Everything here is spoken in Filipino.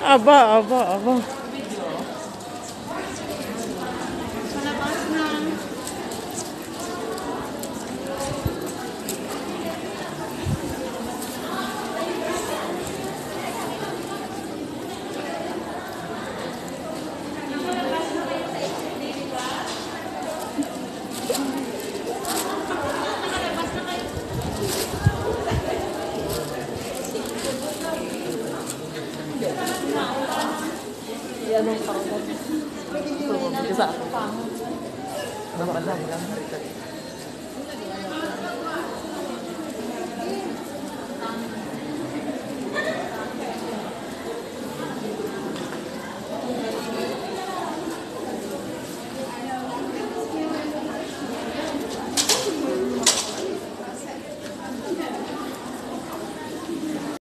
Aba, aba, aba. Palabas na. Yan ang pangat. Ito, bisa ako. Naman lang.